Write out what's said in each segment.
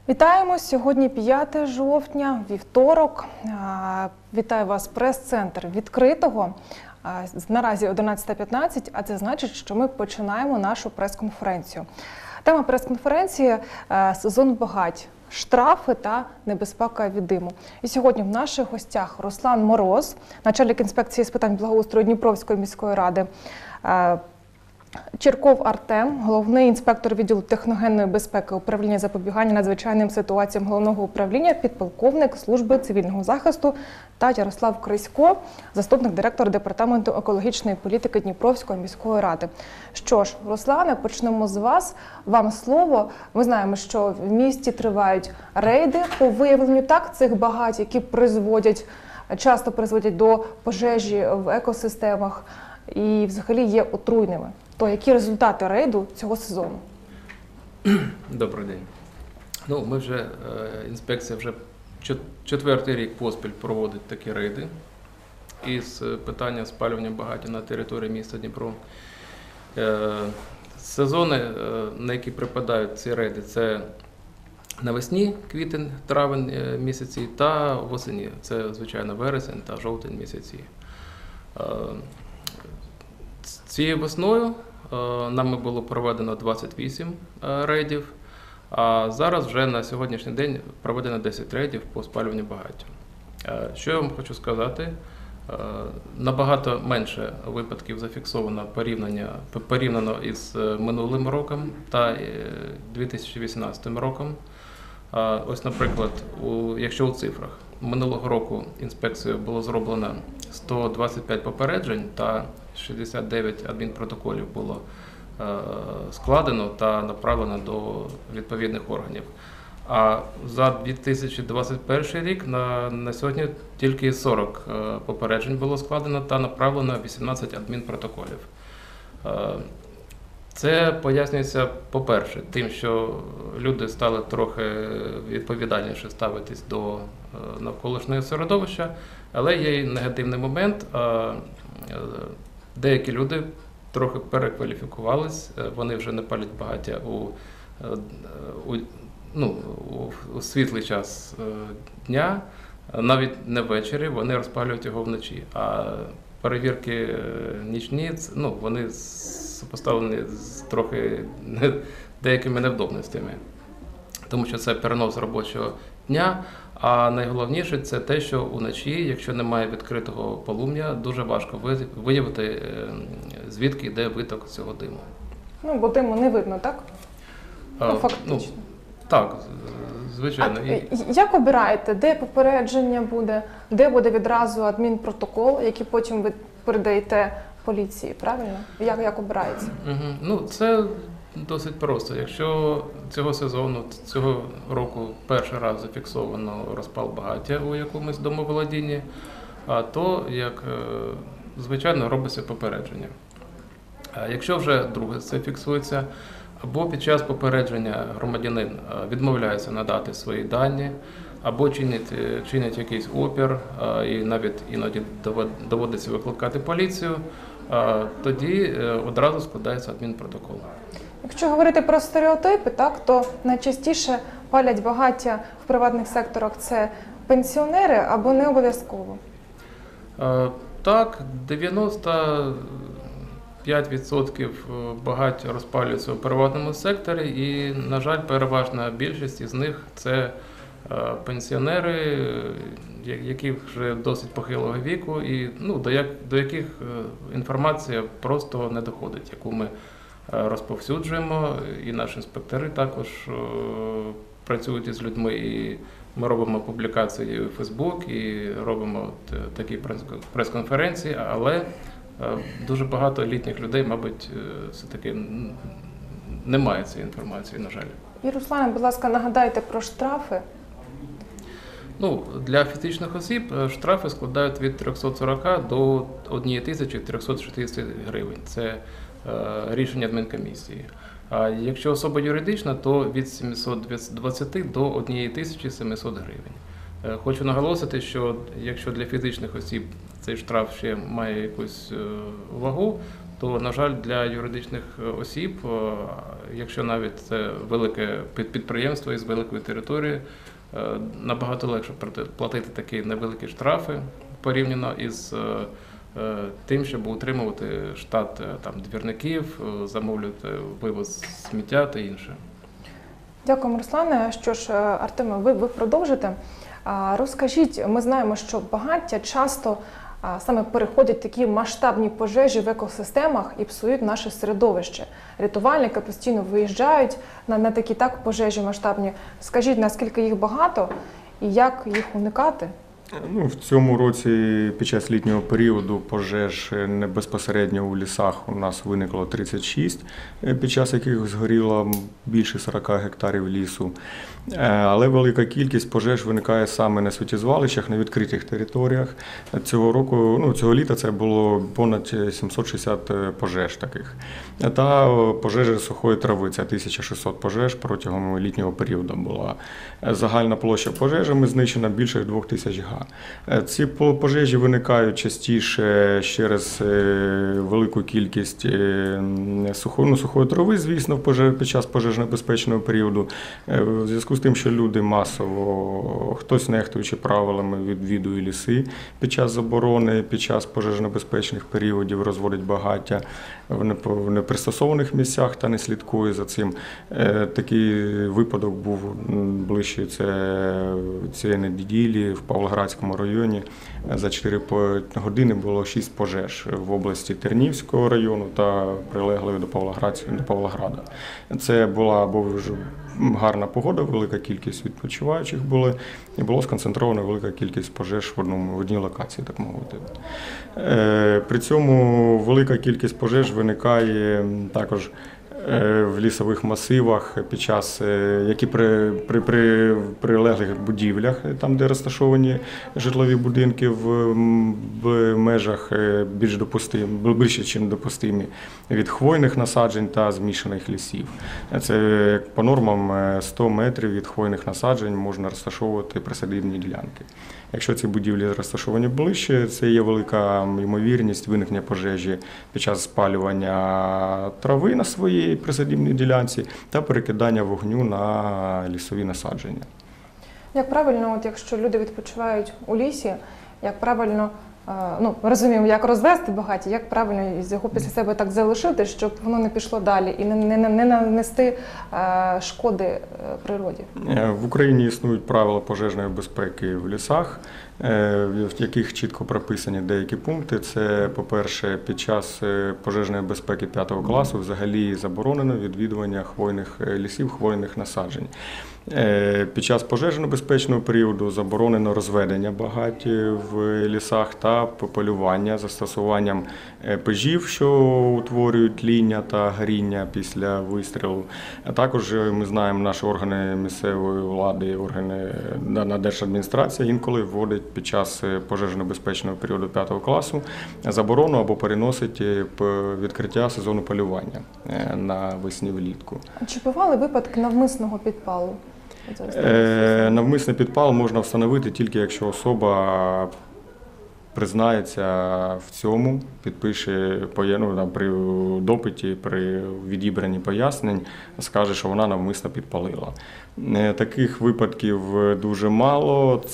Вітаємо! Сьогодні 5 жовтня, вівторок. Вітаю вас, прес-центр відкритого. Наразі 11:15, а це значить, що ми починаємо нашу прес-конференцію. Тема прес-конференції – сезон багать, штрафи та небезпека від диму. І сьогодні в наших гостях Руслан Мороз, начальник інспекції з питань благоустрою Дніпровської міської ради, Чирков Артем, головний інспектор відділу техногенної безпеки управління запобігання надзвичайним ситуаціям головного управління, підполковник служби цивільного захисту, та Ярослав Крисько, заступник директора департаменту екологічної політики Дніпровської міської ради. Що ж, Руслане, почнемо з вас. Вам слово. Ми знаємо, що в місті тривають рейди по виявленню цих багать, які часто призводять до пожежі в екосистемах і взагалі є отруйними. То які результати рейду цього сезону? Добрий день. Інспекція вже 4-й рік поспіль проводить такі рейди із питання спалювання багаття на території міста Дніпро. Сезони, на які припадають ці рейди, це навесні, квітень, травень місяці та восені. Це, звичайно, вересень та жовтень місяці. Цією весною нами було проведено 28 рейдів, а зараз вже на сьогоднішній день проведено 10 рейдів по спалюванню багаття. Що я вам хочу сказати, набагато менше випадків зафіксовано порівняно із минулим роком та 2018 роком. Ось, наприклад, якщо у цифрах, минулого року інспекцією було зроблено 125 попереджень та 69 адмінпротоколів було складено та направлено до відповідних органів. А за 2021 рік на сьогодні тільки 40 попереджень було складено та направлено 18 адмінпротоколів. Це пояснюється, по-перше, тим, що люди стали трохи відповідальніше ставитись до навколишнього середовища, але є й негативний момент. Деякі люди трохи перекваліфікувались, вони вже не палять багаття у світлий час дня, навіть не ввечері, вони розпалюють його вночі. А перевірки нічні, вони сопоставлені з трохи деякими невдобностями, тому що це перенос робочого дня. А найголовніше це те, що уночі, якщо немає відкритого полум'я, дуже важко виявити, звідки йде виток цього диму. Бо диму не видно, так? Фактично. Так, звичайно. Як обираєте, де попередження буде, де буде відразу адмінпротокол, який потім ви передаєте поліції, правильно? Як обирається? Це досить просто. Якщо цього року перший раз зафіксовано розпал багаття у якомусь домоволодінні, то, звичайно, робиться попередження. А якщо вже друге це фіксується, або під час попередження громадянин відмовляється надати свої дані, або чинить якийсь опір, і навіть іноді доводиться викликати поліцію, тоді одразу складається адмінпротокол. Якщо говорити про стереотипи, то найчастіше палять багаття в приватних секторах це пенсіонери або не обов'язково? Так, 95% багать розпалюється у приватному секторі і, на жаль, переважна більшість із них – це пенсіонери, які вже досить похилого віку і до яких інформація просто не доходить, яку ми розповсюджуємо, і наші інспектори також працюють із людьми, і ми робимо публікації у Фейсбук, і робимо такі прес-конференції, але дуже багато літніх людей, мабуть, все-таки немає цієї інформації, на жаль. І, Руслане, будь ласка, нагадайте про штрафи. Для фізичних осіб штрафи складають від 340 до 1360 гривень. Це рішення адмінкомісії. А якщо особа юридична, то від 720 до 1700 гривень. Хочу наголосити, що якщо для фізичних осіб цей штраф ще має якусь вагу, то, на жаль, для юридичних осіб, якщо навіть це велике підприємство із великою територією, набагато легше платити такі невеликі штрафи порівняно із тим, щоб утримувати штат двірників, замовлювати вивоз сміття та інше. Дякуємо, Руслане. Що ж, Артеме, ви продовжите. Розкажіть, ми знаємо, що багаття часто саме переходять такі масштабні пожежі в екосистемах і псують наше середовище. Рятувальники постійно виїжджають на такі пожежі масштабні. Скажіть, наскільки їх багато і як їх уникати? В цьому році під час літнього періоду пожеж безпосередньо у лісах у нас виникло 36, під час яких згоріло більше 40 гектарів лісу. Але велика кількість пожеж виникає саме на сміттєзвалищах, на відкритих територіях. Цього літа це було понад 760 пожеж таких. Та пожежі сухої трави, це 1600 пожеж протягом літнього періоду була. Загальна площа пожежами знищена більше 2000 га. Ці пожежі виникають частіше через велику кількість сухої трави, звісно, під час пожежно-безпечного періоду. В зв'язку з тим, що люди масово, хтось нехтуючи правилами, відвідує ліси під час заборони, під час пожежно-безпечних періодів розводить багаття в непристосованих місцях та не слідкує за цим. Такий випадок був ближче цієї неділі в Павлоградському районі. За 4 години було 6 пожеж в області Тернівського району та прилеглої до Павлограда. Це була гарна погода, велика кількість відпочиваючих були, і було сконцентровано велика кількість пожеж в одній локації, так мовити. При цьому велика кількість пожеж виникає також в лісових масивах, які при прилеглих будівлях, там де розташовані житлові будинки в межах більше, ніж допустимі, від хвойних насаджень та змішаних лісів. Це по нормам 100 метрів від хвойних насаджень можна розташовувати присадибні ділянки. Якщо ці будівлі розташовані ближче, це є велика ймовірність виникнення пожежі під час спалювання трави на своїй присадибній ділянці та перекидання вогню на лісові насадження. Як правильно, якщо люди відпочивають у лісі, як правильно, розуміємо, як розвести багаття, як правильно його після себе так залишити, щоб воно не пішло далі і не нанести шкоди природі? В Україні існують правила пожежної безпеки в лісах, в яких чітко прописані деякі пункти. Це, по-перше, під час пожежної безпеки 5 класу взагалі заборонено відвідування хвойних лісів, хвойних насаджень. Під час пожежно-безпечного періоду заборонено розведення багать в лісах та полювання застосуванням пежів, що утворюють тління та горіння після вистрілу. А також ми знаємо, наші органи місцевої влади, органи держадміністрації інколи вводять під час пожежно-безпечного періоду 5 класу заборону або переносить відкриття сезону полювання навесні влітку. Чи бували випадки навмисного підпалу? Навмисний підпал можна встановити тільки якщо особа признається в цьому, підпише при допиті, при відібранні пояснень, скаже, що вона навмисно підпалила. Таких випадків дуже мало.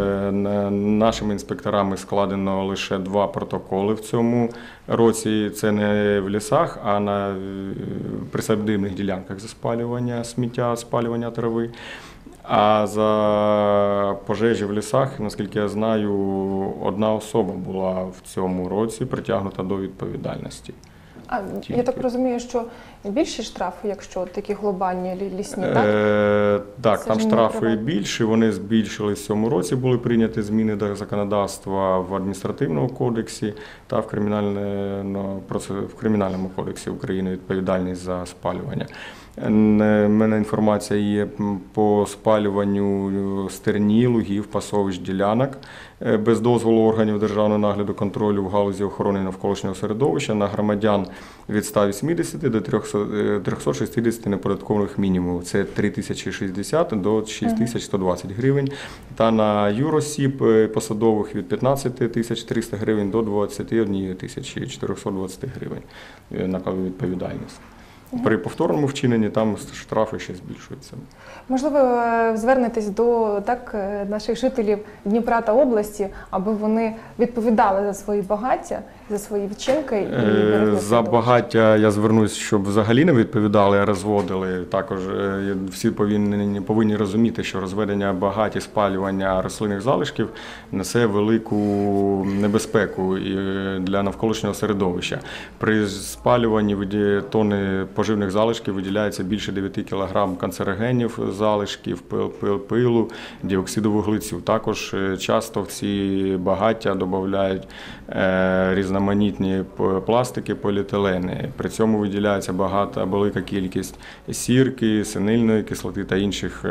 Нашими інспекторами складено лише 2 протоколи в цьому році. Це не в лісах, а на присадибних ділянках за спалювання сміття, спалювання трави. А за пожежі в лісах, наскільки я знаю, 1 особа була в цьому році притягнута до відповідальності. Я так розумію, що більші штрафи, якщо такі глобальні лісні, так? Так, там штрафи більші, вони збільшились в цьому році, були прийняті зміни до законодавства в адміністративному кодексі та в Кримінальному кодексі України відповідальність за спалювання. У мене інформація є по спалюванню стерні, лугів, пасовищ, ділянок. без дозволу органів державного нагляду контролю в галузі охорони навколишнього середовища на громадян від 180 до 360 неподаткованих мінімумів. Це 3060 до 6120 гривень. Та на юросіб посадових від 15 300 гривень до 21 420 гривень на відповідальність. При повторному вчиненні там штрафи ще збільшуються. Можливо, звернетесь до наших жителів Дніпра та області, аби вони відповідали за свої багаття, за свої вчинки? За багаття я звернусь, щоб взагалі не відповідали, а розводили. Також всі повинні розуміти, що розведення багать і спалювання рослинних залишків несе велику небезпеку для навколишнього середовища. При спалюванні тонни поживних залишків виділяється більше 9 кг канцерогенів залишків, пилу, діоксиду вуглецю. Також часто в ці багаття додають різноманітні пластики, поліетилени. При цьому виділяється велика кількість сірки, синильної кислоти та інших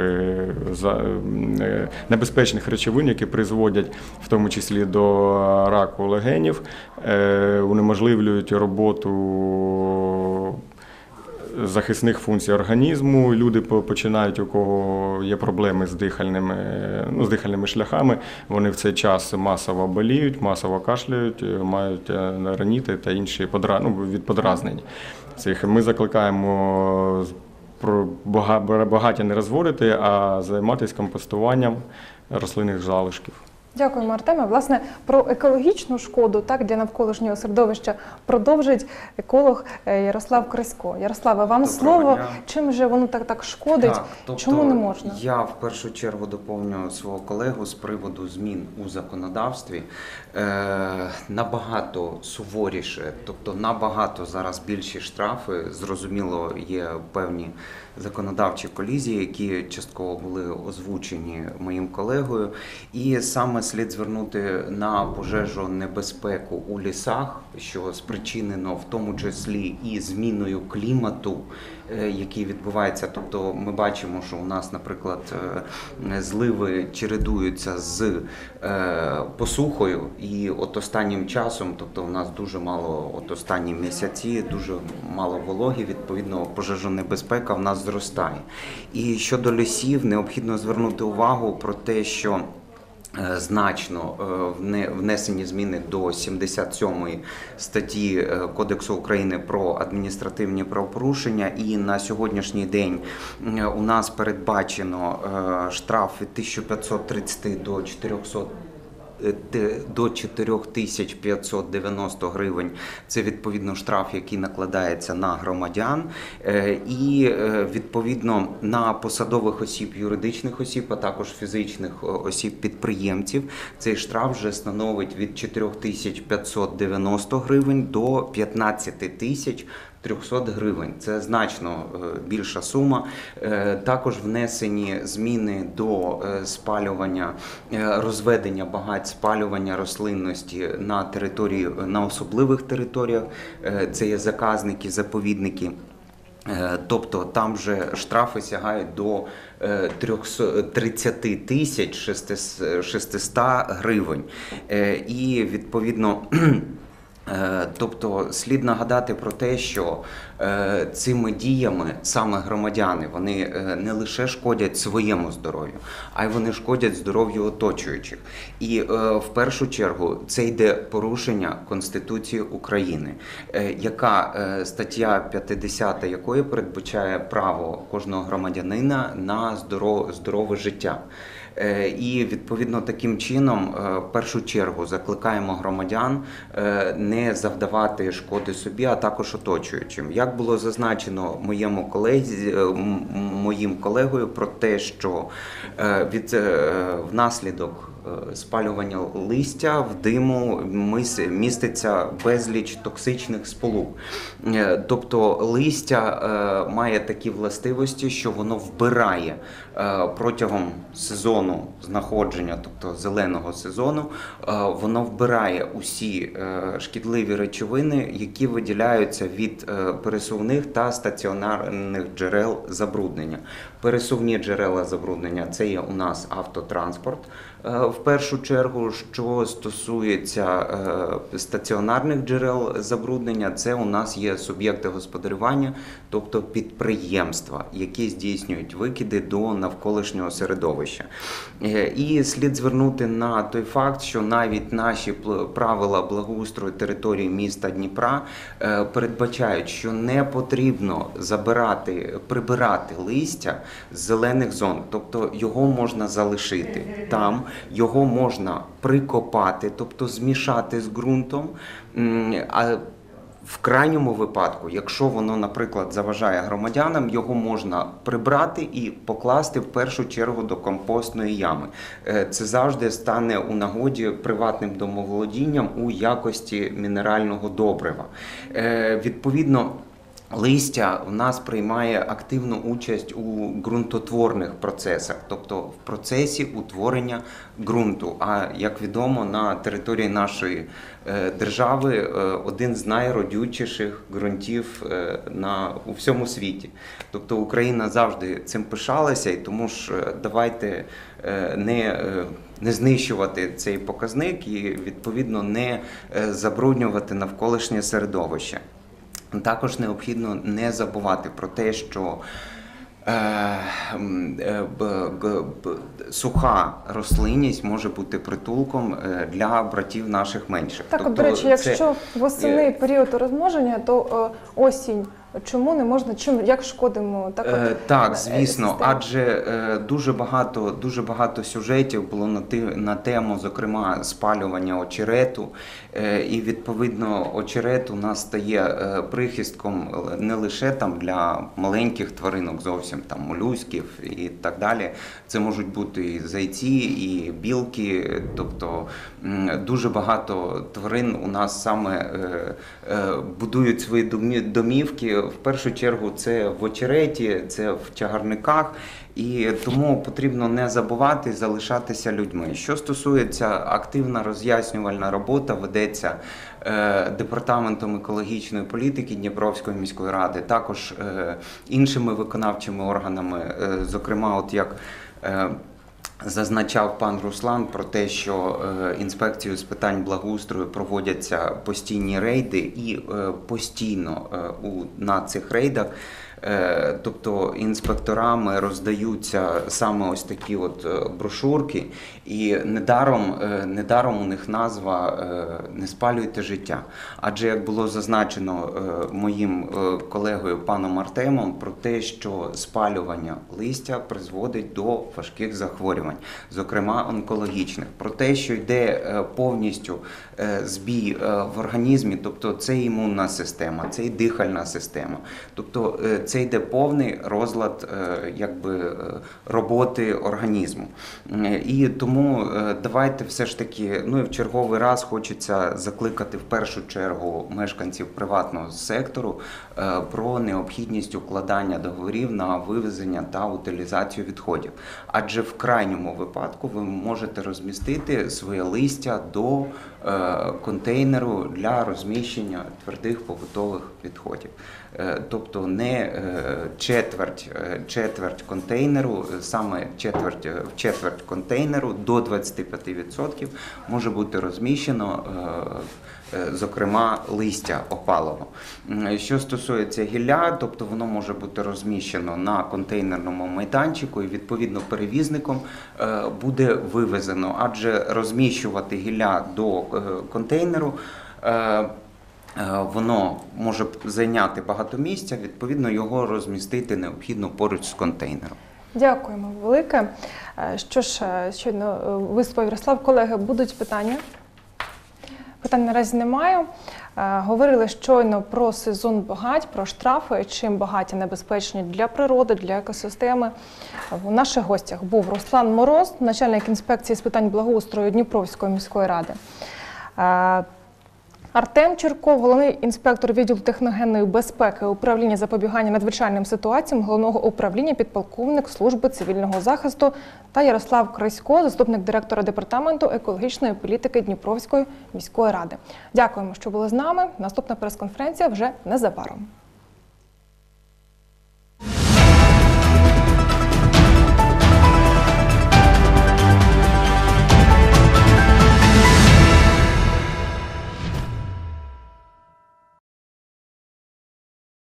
небезпечних речовин, які призводять в тому числі до раку легенів, унеможливлюють роботу захисних функцій організму. Люди починають, у кого є проблеми з дихальними шляхами, вони в цей час масово боліють, масово кашляють, мають раніти та інші від подразнень. Ми закликаємо багаття не розводити, а займатися компостуванням рослинних залишків. Дякуємо, Артеме. Власне, про екологічну шкоду для навколишнього середовища продовжить еколог Ярослав Крисько. Ярославе, вам слово. Чим же воно так шкодить? Чому не можна? Я в першу чергу доповню свого колегу з приводу змін у законодавстві. Набагато суворіше, тобто набагато зараз більші штрафи. Зрозуміло, є певні законодавчі колізії, які частково були озвучені моїм колегою. І саме слід звернути на пожежонебезпеку у лісах, що спричинено в тому числі і зміною клімату, який відбувається. Тобто ми бачимо, що у нас, наприклад, зливи чередуються з посухою, і от останнім часом, тобто у нас дуже мало, от останні місяці, дуже мало вологи, відповідно пожежонебезпека в нас зростає. І щодо лісів, необхідно звернути увагу про те, що значно внесені зміни до 77 статті Кодексу України про адміністративні правопорушення, і на сьогоднішній день у нас передбачено штраф від 1530 до 4590 гривень. Це відповідно штраф, який накладається на громадян, і відповідно на посадових осіб, юридичних осіб, а також фізичних осіб-підприємців. Цей штраф вже становить від 4590 гривень до 15300 гривень. Це значно більша сума. Також внесені зміни до спалювання, розведення багать, спалювання рослинності на особливих територіях. Це є заказники, заповідники. Тобто там вже штрафи сягають до 30 600 гривень. І відповідно, тобто слід нагадати про те, що цими діями саме громадяни, вони не лише шкодять своєму здоров'ю, а й вони шкодять здоров'ю оточуючих. І в першу чергу це йде порушення Конституції України, яка стаття 50 якої передбачає право кожного громадянина на здорове життя. І відповідно таким чином в першу чергу закликаємо громадян не завдавати шкоди собі, а також оточуючим. Як було зазначено моїм колегою про те, що внаслідок спалювання листя в диму міститься безліч токсичних сполук. Тобто листя має такі властивості, що воно вбирає протягом сезону знаходження, тобто зеленого сезону, воно вбирає усі шкідливі речовини, які виділяються від пересувних та стаціонарних джерел забруднення. Пересувні джерела забруднення – це є у нас автотранспорт в першу чергу, що стосується стаціонарних джерел забруднення, це у нас є суб'єкти господарювання, тобто підприємства, які здійснюють викиди до навколишнього середовища. І слід звернути на той факт, що навіть наші правила благоустрою території міста Дніпра передбачають, що не потрібно прибирати листя з зелених зон, тобто його можна залишити там, його можна прикопати, тобто змішати з ґрунтом, а в крайньому випадку, якщо воно, наприклад, заважає громадянам, його можна прибрати і покласти в першу чергу до компостної ями. Це завжди стане у нагоді приватним домоволодінням у якості мінерального добрива. Відповідно, листя в нас приймає активну участь у ґрунтотворних процесах, тобто в процесі утворення ґрунту. А, як відомо, на території нашої держави один з найродючіших ґрунтів у всьому світі. Тобто Україна завжди цим пишалася, і тому ж давайте не знищувати цей показник і, відповідно, не забруднювати навколишнє середовище. Також необхідно не забувати про те, що суха рослинність може бути притулком для братів наших менших. Так, тобто, до речі, якщо восени період розмноження, то осінь. Чому не можна, як шкодимо? Так, звісно, адже дуже багато сюжетів було на тему, зокрема, спалювання очерету. І, відповідно, очерет у нас стає прихистком не лише там для маленьких тваринок зовсім, там молюсків і так далі. Це можуть бути і зайці, і білки, тобто дуже багато тварин у нас саме будують свої домівки. В першу чергу це в очереті, це в чагарниках, і тому потрібно не забувати залишатися людьми. Що стосується активна роз'яснювальна робота, ведеться Департаментом екологічної політики Дніпровської міської ради, також іншими виконавчими органами, зокрема, от як зазначав пан Руслан про те, що інспекцією з питань благоустрою проводяться постійні рейди, і постійно на цих рейдах, тобто інспекторами роздаються саме ось такі от брошурки, і недаром у них назва «Не спалюйте життя». Адже, як було зазначено моїм колегою паном Артемом, про те, що спалювання листя призводить до важких захворювань, зокрема онкологічних, про те, що йде повністю збій в організмі, тобто це імунна система, це і дихальна система, тобто це йде повний розлад роботи організму. І тому давайте все ж таки, і в черговий раз хочеться закликати в першу чергу мешканців приватного сектору про необхідність укладання договорів на вивезення та утилізацію відходів. Адже в крайньому випадку ви можете розмістити своє листя до контейнеру для розміщення твердих побутових відходів. Тобто не четверть контейнеру, саме четверть контейнеру до 25% може бути розміщено, зокрема, листя опалого. Що стосується гілля, тобто воно може бути розміщено на контейнерному майданчику і, відповідно, перевізником буде вивезено, адже розміщувати гілля до контейнеру воно може зайняти багато місця, відповідно, його розмістити необхідно поруч з контейнером. Дякуємо велике. Що ж, щойно виступив Ярослав. Колеги, будуть питання? Питань наразі немає. Говорили щойно про сезон багать, про штрафи, чим багаття небезпечні для природи, для екосистеми. У наших гостях був Руслан Мороз, начальник інспекції з питань благоустрою Дніпровської міської ради. Артем Чирков, головний інспектор відділу техногенної безпеки управління запобігання надзвичайним ситуаціям Головного управління, підполковник служби цивільного захисту, та Ярослав Крисько, заступник директора департаменту екологічної політики Дніпровської міської ради. Дякуємо, що були з нами. Наступна прес-конференція вже незабаром.